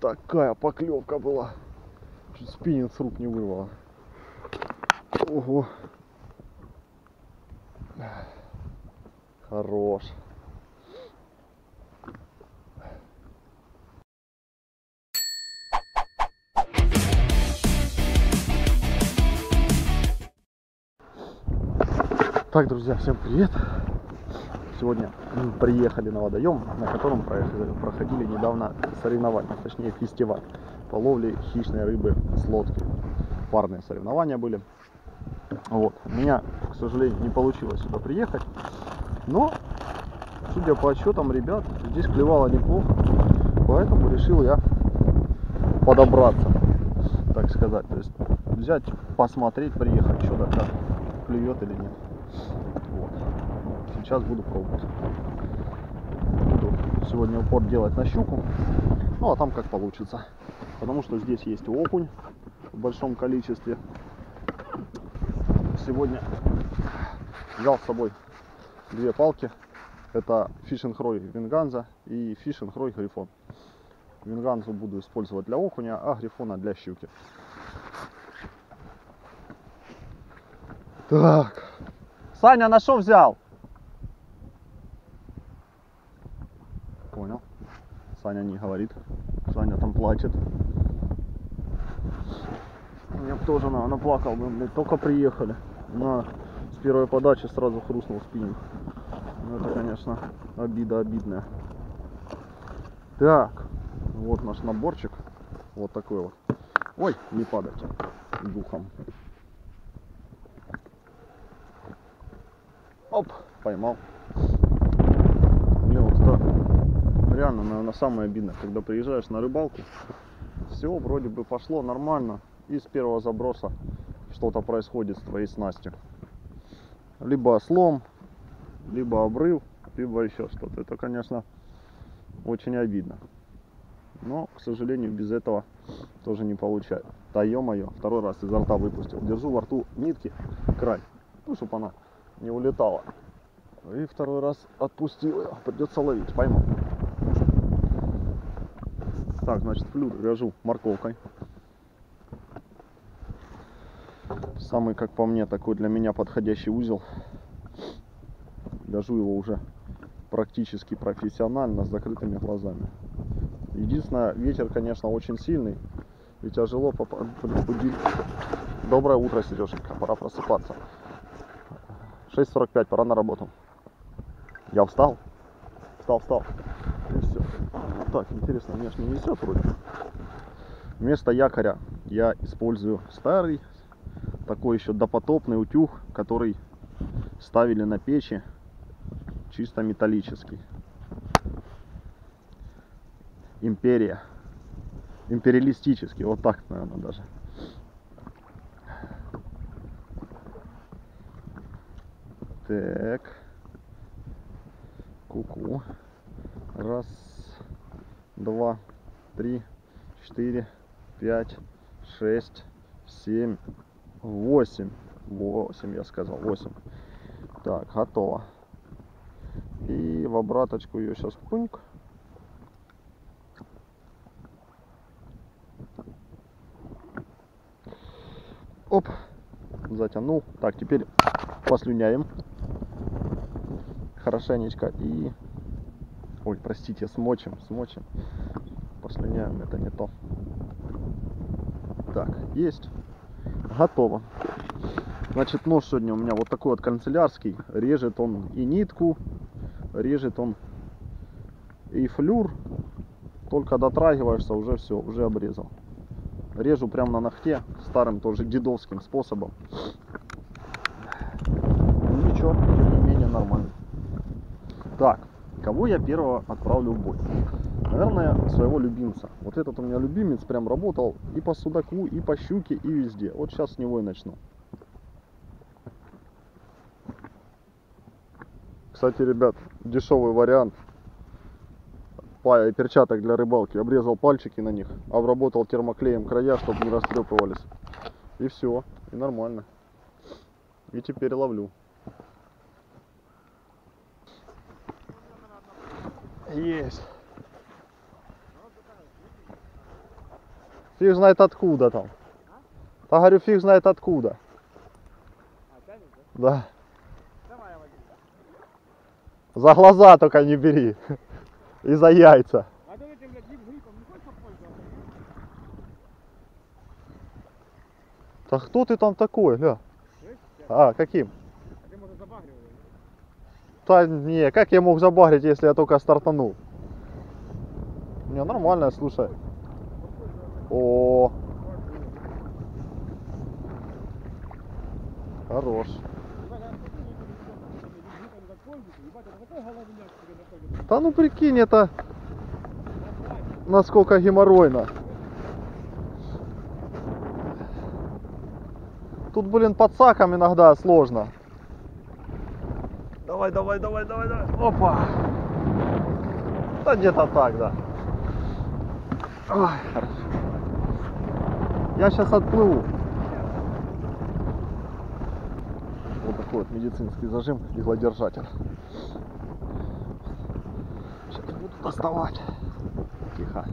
Такая поклевка была. Чуть спиннинг с рук не вырвало. Ого. Хорош. Так, друзья, всем привет! Сегодня мы приехали на водоем, на котором проходили недавно соревнования, точнее фестиваль по ловле хищной рыбы с лодки. Парные соревнования были. Вот. У меня, к сожалению, не получилось сюда приехать, но, судя по отчетам ребят, здесь клевало неплохо, поэтому решил я подобраться, так сказать, то есть взять, посмотреть, приехать, что да как, клюет или нет. Вот. Сейчас буду пробовать. Буду сегодня упор делать на щуку, ну а там как получится, потому что здесь есть окунь в большом количестве. Сегодня взял с собой две палки. Это Fishing Roy Venganza и Fishing Roy Грифон. Венганзу буду использовать для окуня, а Грифона для щуки. Так. Саня, на что взял? Понял. Саня не говорит. Саня там плачет. Мне бы тоже наплакал, мы только приехали. С первой подачи сразу хрустнул спиннинг. Ну, это, конечно, обида обидная. Так, вот наш наборчик. Вот такой вот. Ой, не падайте духом. Оп, поймал. Блин, вот это реально, наверное, самое обидное, когда приезжаешь на рыбалку, все вроде бы пошло нормально, и с первого заброса что-то происходит с твоей снастью. Либо слом, либо обрыв, либо еще что-то. Это, конечно, очень обидно. Но, к сожалению, без этого тоже не получается. Да ё-моё, второй раз изо рта выпустил. Держу во рту нитки, край, ну, чтобы она не улетала. И второй раз отпустил ее. Придется ловить. Поймал. Так, значит, флюр вяжу морковкой. Самый, как по мне, такой для меня подходящий узел. Вяжу его уже практически профессионально, с закрытыми глазами. Единственное, ветер, конечно, очень сильный. И тяжело будить. Доброе утро, Сереженька. Пора просыпаться. 6:45, пора на работу. Я встал. Встал. И все. Так, интересно, меня ж не несет вроде. Вместо якоря я использую старый, такой еще допотопный утюг, который ставили на печи, чисто металлический. Империя. Империалистический, вот так, наверное, даже. Так. Ку-ку. Раз, два, три, 4, 5, 6, 7, 8. 8, я сказал, 8. Так, готово. И в обраточку ее сейчас пуньк. Оп, затянул. Так, теперь послюняем хорошенечко и... Ой, простите, смочим. Послюняем, это не то. Так, есть. Готово. Значит, нож сегодня у меня вот такой вот канцелярский. Режет он и нитку, режет он и флюр. Только дотрагиваешься, уже все, уже обрезал. Режу прямо на ногте, старым тоже дедовским способом. Ничего, тем не менее нормально. Так, кого я первого отправлю в бой? Наверное, своего любимца. Вот этот у меня любимец прям работал и по судаку, и по щуке, и везде. Вот сейчас с него и начну. Кстати, ребят, дешевый вариант перчаток для рыбалки. Обрезал пальчики на них, обработал термоклеем края, чтобы не растрепывались. И все, и нормально. И теперь ловлю. Есть. Фиг знает откуда там. Да, говорю, фиг знает откуда. Да. За глаза только не бери. И за яйца. Да кто ты там такой, ля? А, каким? Да не, как я мог забагрить, если я только стартанул? Не, нормально, слушай. О, хорош. Да ну прикинь, это насколько геморройно. Тут, блин, под саком иногда сложно. Давай, давай, давай, давай, давай. Опа. Да где-то так, да. Ой, хорошо. Я сейчас отплыву. Вот такой вот медицинский зажим, иглодержатель. Сейчас буду доставать. Тихо.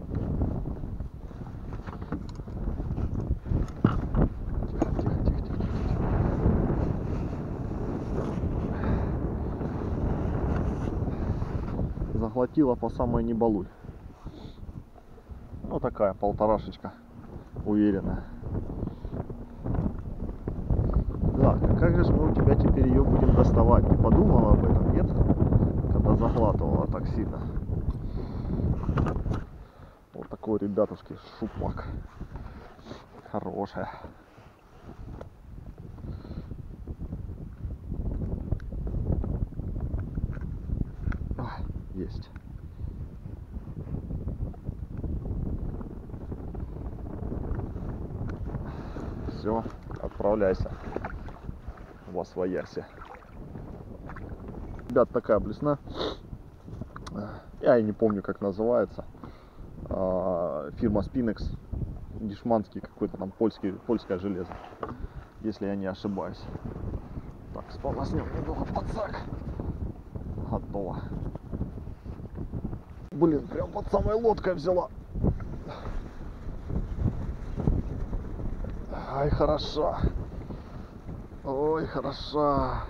Заглотила по самой не балуй. Ну такая полторашечка уверенная. Да, как же мы у тебя теперь ее будем доставать? Ты подумала об этом, нет? Когда заглатывала так сильно. Вот такой, ребятушки, шупак. Хорошая. Есть. Все, отправляйся во свояси. Ребят, такая блесна. Я и не помню, как называется. Фирма Spinex. Дешманский какой-то там польское железо. Если я не ошибаюсь. Так, сполоснем немного подсак. Готово. Блин, прям под самой лодкой взяла. Ай, хороша. Ой, хороша.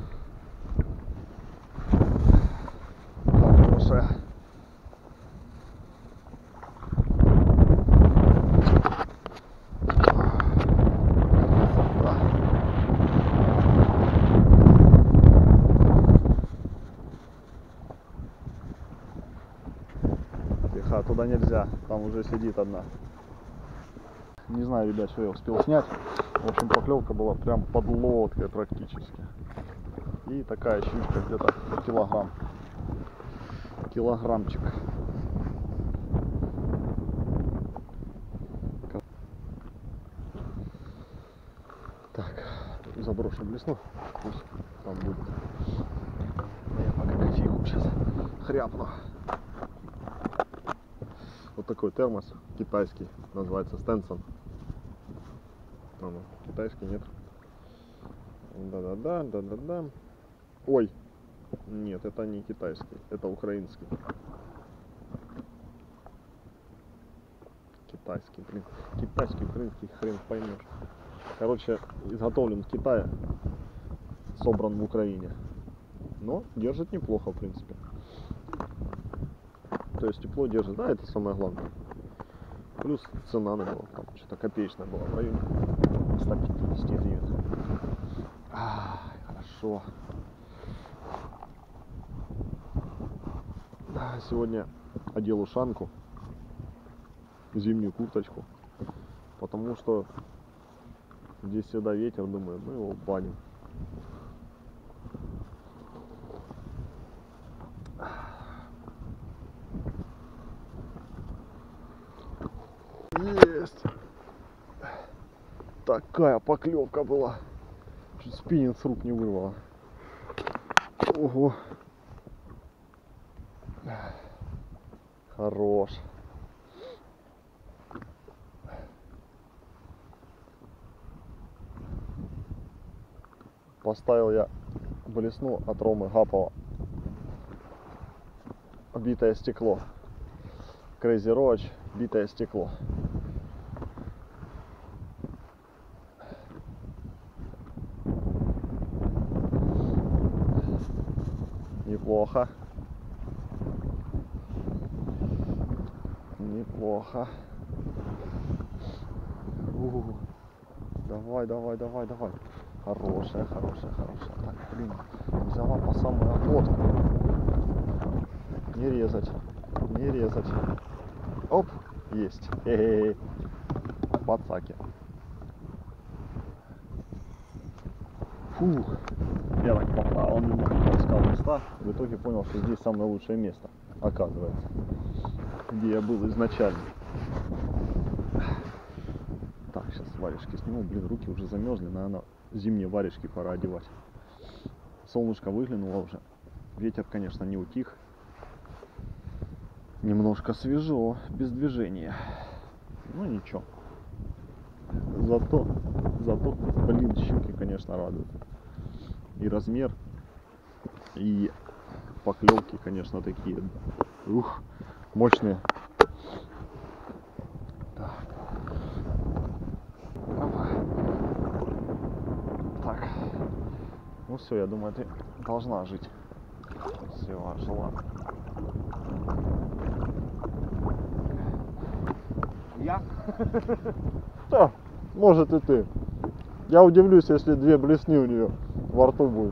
Хорошая. Тихо, туда нельзя. Там уже сидит одна. Не знаю, ребят, что я успел снять. В общем, поклевка была прям под лодкой практически. И такая щучка где-то килограмм. Килограммчик. Так, заброшу блесну. Пусть там будет. Я пока кофейку сейчас хряпну. Вот такой термос китайский. Называется Стенсон. Китайский, нет? Да-да-да, да-да-да. Ой, нет, это не китайский, это украинский. Китайский, блин. Китайский, украинский, хрен поймешь. Короче, изготовлен в Китае, собран в Украине. Но держит неплохо, в принципе. То есть тепло держит, да, это самое главное. Плюс цена на него, там что-то копеечная была, в районе 150 гривен. Хорошо. Сегодня одел ушанку, зимнюю курточку, потому что здесь всегда ветер, думаю, ну его баним. Есть! Такая поклевка была. Чуть спиннинг с рук не вырвало. Ого! Хорош. Поставил я блесну от Ромы Гапова. Битое стекло. Crazy Roach, битое стекло. Неплохо. Неплохо. Давай, давай, давай, давай. Хорошая, хорошая, хорошая. Так, блин, взяла по самую оплотку. Не резать, не резать. Оп, есть. Хе-хе-хе. Пацаки. Фух. Я так поплавал немного, поискал места. В итоге понял, что здесь самое лучшее место, оказывается, где я был изначально. Так, сейчас варежки сниму. Блин, руки уже замерзли, наверное, зимние варежки пора одевать. Солнышко выглянуло уже. Ветер, конечно, не утих. Немножко свежо, без движения. Ну ничего. Зато, блин, щуки, конечно, радуют. И размер, и поклевки, конечно, такие. Ух, мощные. Так. Ну все, я думаю, ты должна жить. Все, жила. Я? Да, может и ты. Я удивлюсь, если 2 блесни у нее во рту будет.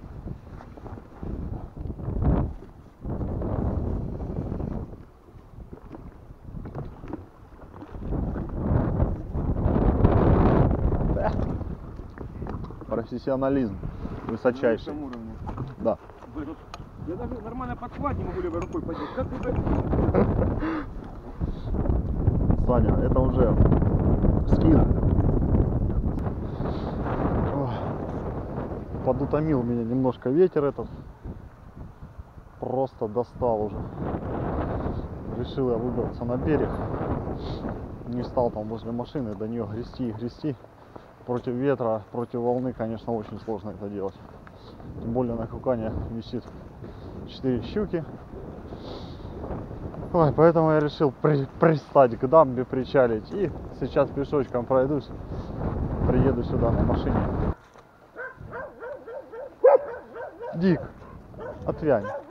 Да. Профессионализм высочайший. На уровне. Да. Я даже нормально подхват не могу левой рукой поднять. Как ты... Саня, это уже скилл. Подутомил меня немножко ветер этот. Просто достал уже. Решил я выбраться на берег. Не стал там возле машины до нее грести и грести. Против ветра, против волны, конечно, очень сложно это делать. Тем более на кукане висит 4 щуки. Ой, поэтому я решил пристать к дамбе, причалить. И сейчас пешочком пройдусь. Приеду сюда на машине. Дик, отвянь.